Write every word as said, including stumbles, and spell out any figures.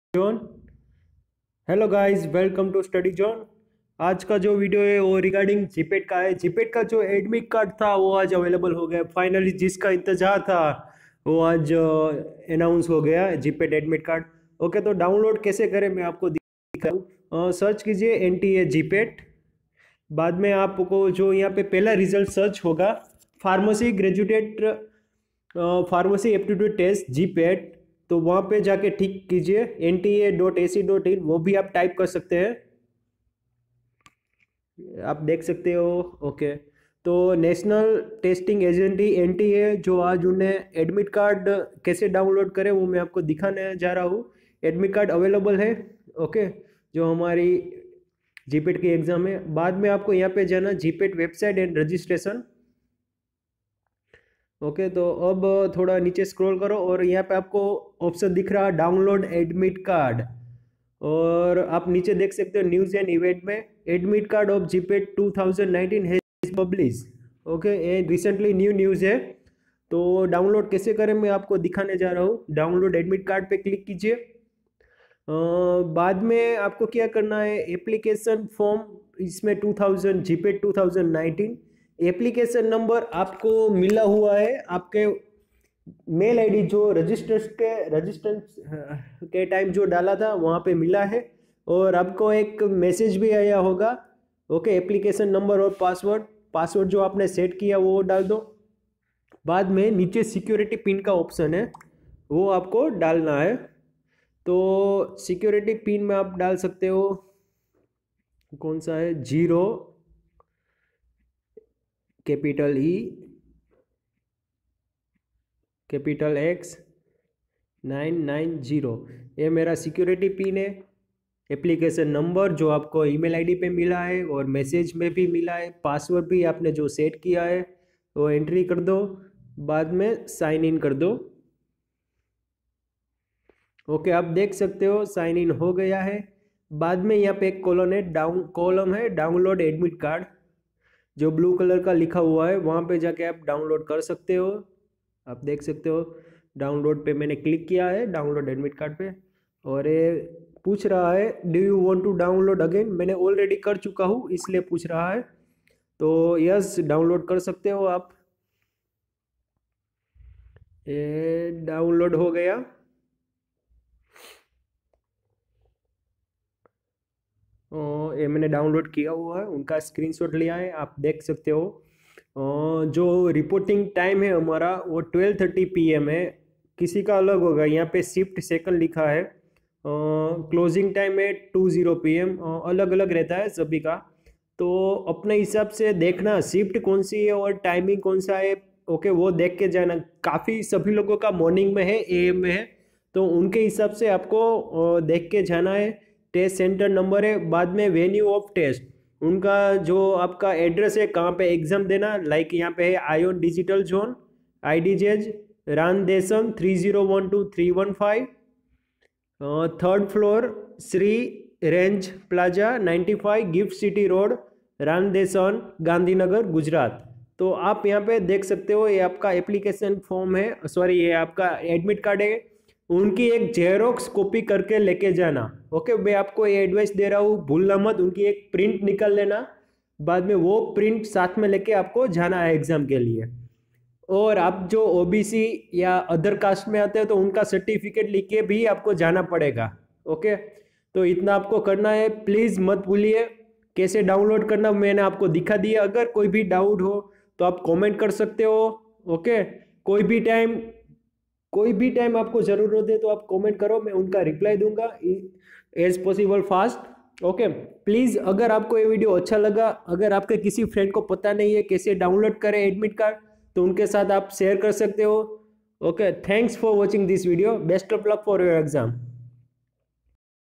Zone. Hello guys, welcome to study zone. आज का जो वीडियो है वो रिगार्डिंग जीपेट का है। जीपेट का जो एडमिट कार्ड था वो आज अवेलेबल हो गया फाइनली। जिसका इंतजार था वो आज अनाउंस हो गया जीपेट एडमिट कार्ड। ओके, तो डाउनलोड कैसे करें मैं आपको दिखाऊं। सर्च कीजिए एन टी ए जीपेट। बाद में आपको जो यहाँ पे पहला रिजल्ट सर्च होगा pharmacy graduate pharmacy aptitude test GPAT, तो वहाँ पे जाके ठीक कीजिए N T A dot A C dot in. वो भी आप टाइप कर सकते हैं, आप देख सकते हो। ओके, तो national testing agency N T A जो आज उन्हें एडमिट कार्ड कैसे डाउनलोड करें वो मैं आपको दिखाने जा रहा हूँ। एडमिट कार्ड अवेलेबल है। ओके, जो हमारी जीपेट की एग्ज़ाम है। बाद में आपको यहाँ पे जाना GPAT website and registration. Okay okay, तो अब थोड़ा नीचे स्क्रॉल करो और यहाँ पे आपको ऑप्शन दिख रहा है डाउनलोड एडमिट कार्ड। और आप नीचे देख सकते हो न्यूज़ एंड इवेंट में admit card of GPAT two thousand nineteen has publish. Okay, ये रिसेंटली न्यू न्यूज़ है। तो डाउनलोड कैसे करें मैं आपको दिखाने जा रहा हूँ। डाउनलोड एडमिट कार्ड पे क्लिक कीजिए। बाद में आपको क्या करना है, एप्लीकेशन फॉर्म इसमें two thousand GPAT two thousand nineteen application number आपको मिला हुआ है आपके मेल आईडी जो रजिस्टर्स के रजिस्टेंस के टाइम जो डाला था वहाँ पे मिला है। और आपको एक मैसेज भी आया होगा। ओके, एप्लीकेशन नंबर और पासवर्ड पासवर्ड जो आपने सेट किया वो डाल दो। बाद में नीचे सिक्योरिटी पिन का ऑप्शन है, वो आपको डालना है। तो सिक्योरिटी पिन में आप डाल सकते हो, कौन सा है, zero capital E capital X nine nine zero, ये मेरा सिक्योरिटी पिन है। एप्लीकेशन नंबर जो आपको ईमेल आईडी पे मिला है और मैसेज में भी मिला है। पासवर्ड भी आपने जो सेट किया है वो एंट्री कर दो। बाद में साइन इन कर दो। ओके, आप देख सकते हो साइन इन हो गया है। बाद में यहाँ पे एक कॉलम है डाउन कॉलम है डाउनलोड एडमिट कार्ड, जो ब्लू कलर का लिखा हुआ है। वहाँ पे जाके आप डाउनलोड कर सकते हो। आप देख सकते हो डाउनलोड पे मैंने क्लिक किया है, डाउनलोड एडमिट कार्ड पे। और ये पूछ रहा है do you want to download again. मैंने ऑलरेडी कर चुका हूँ इसलिए पूछ रहा है, तो यस डाउनलोड कर सकते हो आप। ये डाउनलोड हो गया। ये मैंने डाउनलोड किया हुआ है, उनका स्क्रीनशॉट लिया है, आप देख सकते हो। जो रिपोर्टिंग टाइम है हमारा वो ट्वेल्व थर्टी पी एम है। किसी का अलग होगा, यहाँ पे शिफ्ट सेकंड लिखा है। क्लोजिंग टाइम है टू ज़ीरो पी एम, अलग अलग रहता है सभी का। तो अपने हिसाब से देखना शिफ्ट कौन सी है और टाइमिंग कौन सा है। ओके, वो देख के जाना। काफ़ी सभी लोगों का मॉर्निंग में है, ए एम में है, तो उनके हिसाब से आपको देख के जाना है। टेस्ट सेंटर नंबर है। बाद में वेन्यू ऑफ टेस्ट, उनका जो आपका एड्रेस है कहाँ पे एग्जाम देना, लाइक यहाँ पे है आयोन डिजिटल जोन, आई डी जेज Randesan three zero one two three one five, third floor Shri range plaza ninety five gift city road Randesan Gandhinagar Gujarat. तो आप यहाँ पे देख सकते हो ये आपका एप्लीकेशन फॉर्म है, सॉरी ये आपका एडमिट कार्ड है। उनकी एक जेरोक्स कॉपी करके लेके जाना। ओके, मैं आपको ये एडवाइस दे रहा हूँ, भूलना मत, उनकी एक प्रिंट निकाल लेना। बाद में वो प्रिंट साथ में लेके आपको जाना है एग्जाम के लिए। और आप जो ओ बी सी या अदर कास्ट में आते हैं तो उनका सर्टिफिकेट लेके भी आपको जाना पड़ेगा। ओके, तो इतना आपको करना है, प्लीज़ मत भूलिए। कैसे डाउनलोड करना मैंने आपको दिखा दिया। अगर कोई भी डाउट हो तो आप कमेंट कर सकते हो। ओके, कोई भी टाइम कोई भी टाइम आपको ज़रूरत है तो आप कमेंट करो, मैं उनका रिप्लाई दूंगा as possible fast. Okay, please अगर आपको ये वीडियो अच्छा लगा, अगर आपके किसी फ्रेंड को पता नहीं है कैसे डाउनलोड करें एडमिट कार्ड, तो उनके साथ आप शेयर कर सकते हो। Okay, thanks for watching this video, best of luck for your exam.